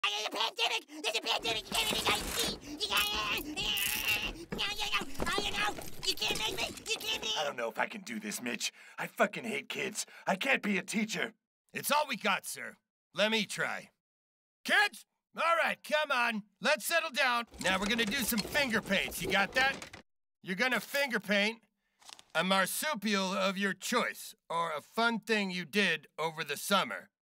There's a pandemic! There's a pandemic! You can't even see! You can't... No, you can't make me! You can't make me! I don't know if I can do this, Mitch. I fucking hate kids. I can't be a teacher. It's all we got, sir. Let me try. Kids? All right, come on. Let's settle down. Now we're gonna do some finger paints. You got that? You're gonna finger paint a marsupial of your choice, or a fun thing you did over the summer.